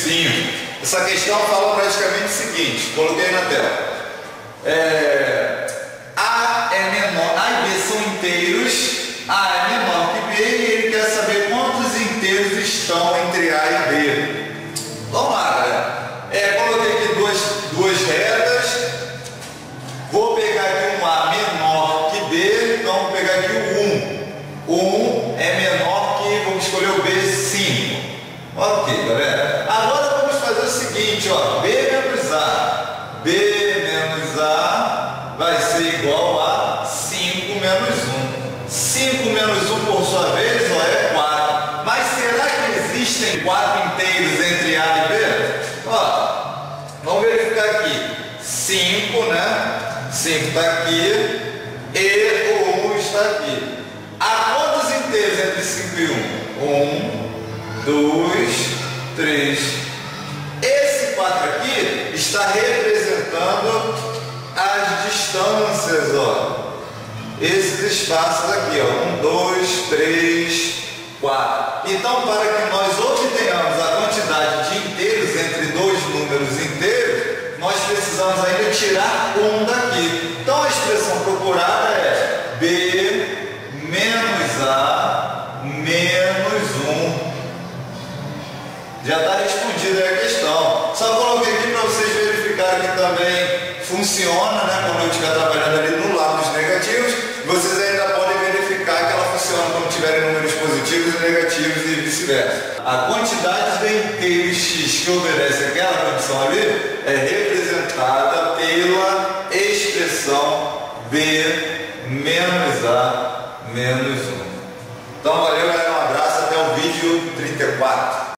5. Essa questão fala praticamente o seguinte, coloquei na tela. A é menor, A e B são inteiros, A é menor que B e ele quer saber quantos inteiros estão entre A e B. Vamos lá, galera. Coloquei aqui duas retas. Vou pegar aqui um A menor que B, então vou pegar aqui o 1. O 1 é menor que, vamos escolher o B, 5. Ok, galera. Agora vamos fazer o seguinte, ó, B menos A. B menos A vai ser igual a 5 menos 1. 5 menos 1, por sua vez, ó, é 4. Mas será que existem 4 inteiros entre A e B? Ó, vamos verificar aqui. 5, né? 5 está aqui e o 1 está aqui. Há quantos inteiros entre 5 e 1? 1, 2, 3. Esse 4 aqui está representando as distâncias, ó. Esses espaços aqui, ó. 1, 2, 3, 4. Então, para que nós obtenhamos a quantidade de inteiros entre dois números inteiros, nós precisamos ainda tirar 1 daqui. Então, a expressão procurada é B menos A menos 1. Já está respondida a questão. Só coloquei aqui para vocês verificarem que também funciona, né? Quando eu estiver trabalhando ali no lado dos negativos, vocês ainda podem verificar que ela funciona quando tiverem números positivos e negativos e vice-versa. A quantidade de inteiros x que obedece àquela condição ali é representada pela expressão B menos A menos 1. Então, valeu, galera. Um abraço. Até o vídeo 34.